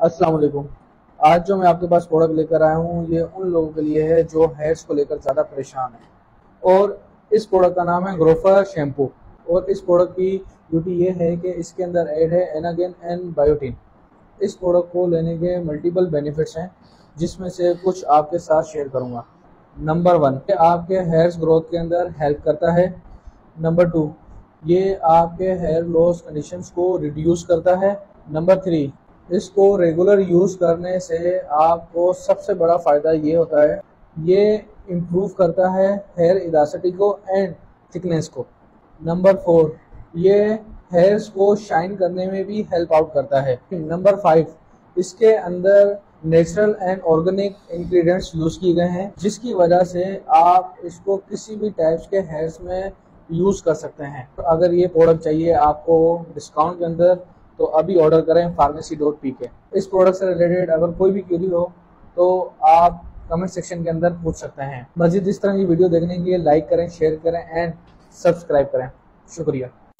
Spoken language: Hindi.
अस्सलाम वालेकुम। आज जो मैं आपके पास प्रोडक्ट लेकर आया हूँ ये उन लोगों के लिए है जो हेयर्स को लेकर ज़्यादा परेशान है। और इस प्रोडक्ट का नाम है ग्रोफर शैम्पू। और इस प्रोडक्ट की ब्यूटी ये है कि इसके अंदर ऐड है एनागेन एंड बायोटिन। इस प्रोडक्ट को लेने के मल्टीपल बेनिफिट्स हैं जिसमें से कुछ आपके साथ शेयर करूँगा। नंबर 1, ये आपके हेयर्स ग्रोथ के अंदर हेल्प करता है। नंबर 2, ये आपके हेयर लॉस कंडीशंस को रिड्यूस करता है। नंबर 3, इसको रेगुलर यूज़ करने से आपको सबसे बड़ा फ़ायदा ये होता है, ये इम्प्रूव करता है हेयर इलास्टिसिटी को एंड थिकनेस को। नंबर 4, ये हेयर्स को शाइन करने में भी हेल्प आउट करता है। नंबर 5, इसके अंदर natural and organic ingredients use किए गए हैं जिसकी वजह से आप इसको किसी भी टाइप्स के हेयर्स में यूज़ कर सकते हैं। तो अगर ये प्रोडक्ट चाहिए आपको डिस्काउंट के अंदर तो अभी ऑर्डर करें pharmacy.pk। इस प्रोडक्ट से रिलेटेड अगर कोई भी क्वेरी हो तो आप कमेंट सेक्शन के अंदर पूछ सकते हैं। मज़ीद इस तरह की वीडियो देखने के लिए लाइक करें, शेयर करें एंड सब्सक्राइब करें। शुक्रिया।